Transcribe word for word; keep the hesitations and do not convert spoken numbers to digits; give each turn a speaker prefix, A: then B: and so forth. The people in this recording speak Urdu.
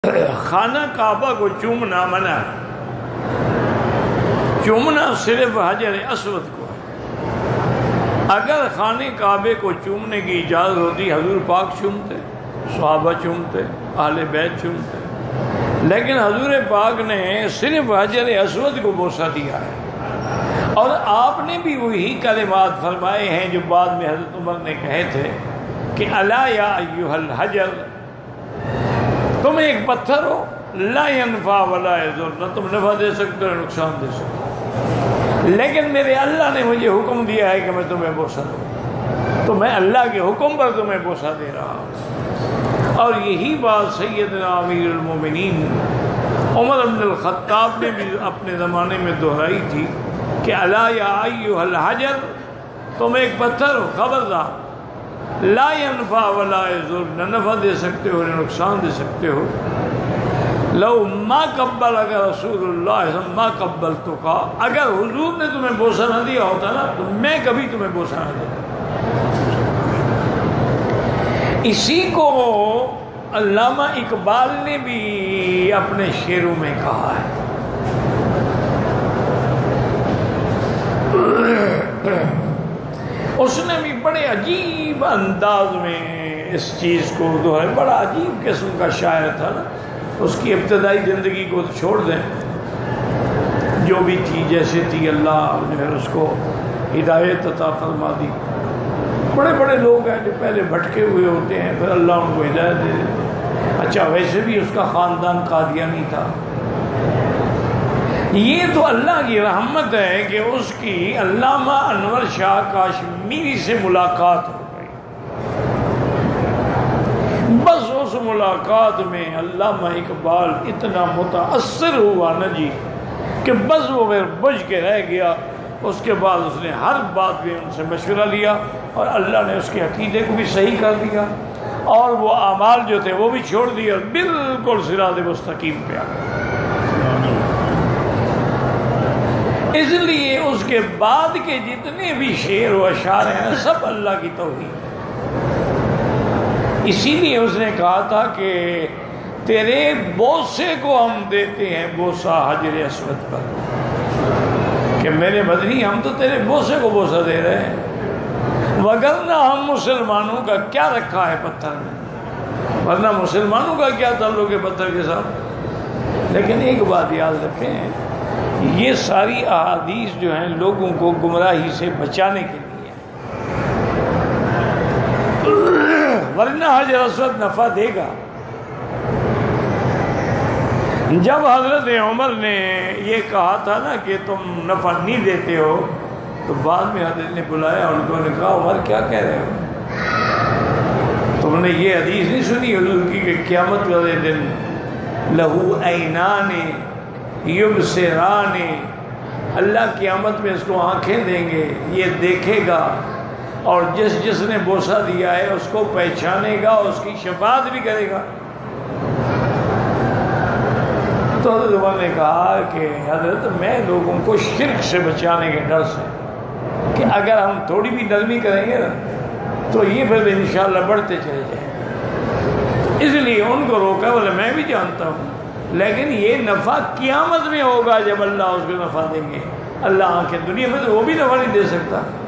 A: خانہ کعبہ کو چومنا منع ہے، چومنا صرف حجر اسود کو ہے۔ اگر خانہ کعبے کو چومنے کی اجازت ہوتی حضور پاک چومتے، صحابہ چومتے، اہل بیت چومتے، لیکن حضور پاک نے صرف حجر اسود کو بوسہ دیا ہے، اور آپ نے بھی وہی کلمات فرمائے ہیں جو بعد میں حضرت عمر نے کہے تھے کہ الا یا ایھا الحجر، تم ایک پتھر ہو، لا ينفع ولا يضر، نہ تم نفع دے سکتے ہو نقصان دے سکتے ہو، لیکن میرے اللہ نے مجھے حکم دیا ہے کہ میں تمہیں بوسہ دوں، تو میں اللہ کے حکم پر تمہیں بوسہ دے رہا ہوں۔ اور یہی بات سیدنا امیر المومنین عمر بن الخطاب نے بھی اپنے زمانے میں دہرائی تھی کہ الا یا ایھا الحجر، تم ایک پتھر ہو، خبردار، لا ينفع ولا يضر، نہ نفع دے سکتے ہو نہ نقصان دے سکتے ہو۔ لو ما قبلک رسول اللہ ما قبلتک، اگر حضور نے تمہیں بوسہ نہ دیا ہوتا نا تو میں کبھی تمہیں بوسہ نہ دیتا۔ اسی کو علامہ اقبال نے بھی اپنے شعروں میں کہا ہے۔ اس نے بھی بڑے عجیب انداز میں اس چیز کو جو ہے، بڑا عجیب قسم کا شاعر تھا نا، اس کی ابتدائی زندگی کو چھوڑ دیں، جو بھی تھی جیسے تھی، اللہ نے پھر اس کو ہدایت عطا فرما دی۔ بڑے بڑے لوگ ہیں جو پہلے بھٹکے ہوئے ہوتے ہیں، پھر اللہ ان کو ہدایت دے دیتے۔ اچھا ویسے بھی اس کا خاندان قادیانی تھا۔ یہ تو اللہ کی رحمت ہے کہ اس کی علامہ انور شاہ کاشمیری سے ملاقات ہو گئی۔ بس اس ملاقات میں علامہ اقبال اتنا متاثر ہوا نا جی کہ بس وہ پھر بجھ کے رہ گیا۔ اس کے بعد اس نے ہر بات میں ان سے مشورہ لیا، اور اللہ نے اس کے عقیدے کو بھی صحیح کر دیا، اور وہ اعمال جو تھے وہ بھی چھوڑ دیے، اور بالکل صراط مستقیم پہ آ گئے۔ اس لیے اس کے بعد کے جتنے بھی شعر و اشعار ہیں سب اللہ کی توحید ہے۔ اسی لیے اس نے کہا تھا کہ تیرے بوسے کو ہم دیتے ہیں بوسہ حجر اسود پر، کہ میرے مدنی ہم تو تیرے بوسے کو بوسہ دے رہے ہیں، وگرنہ ہم مسلمانوں کا کیا رکھا ہے پتھر میں، ورنہ مسلمانوں کا کیا تعلق ہے پتھر کے ساتھ۔ لیکن ایک بات یاد رکھیں، یہ ساری احادیث جو ہیں لوگوں کو گمراہی سے بچانے کے لیے، ورنہ حجر اسود نفع دے گا۔ جب حضرت عمر نے یہ کہا تھا نا کہ تم نفع نہیں دیتے ہو، تو بعد میں حضرت نے بلایا ان کو، نے کہا عمر کیا کہہ رہے ہو؟ تم نے یہ حدیث نہیں سنی حضور کی کہ قیامت والے دن لہو عینان یبصران، اللہ قیامت میں اس کو آنکھیں دیں گے، یہ دیکھے گا، اور جس جس نے بوسہ دیا ہے اس کو پہچانے گا، اس کی شفاعت بھی کرے گا۔ تو حضرت عمر نے کہا کہ حضرت میں لوگوں کو شرک سے بچانے کے ڈر سے، کہ اگر ہم تھوڑی بھی نرمی کریں گے نا تو یہ پھر انشاءاللہ بڑھتے چلے جائیں، اس لیے ان کو روکا۔ بولے میں بھی جانتا ہوں، لیکن یہ نفع قیامت میں ہوگا جب اللہ اس کو نفع دیں گے، اللہ آنکھیں دنیا میں تو وہ بھی نفع نہیں دے سکتا۔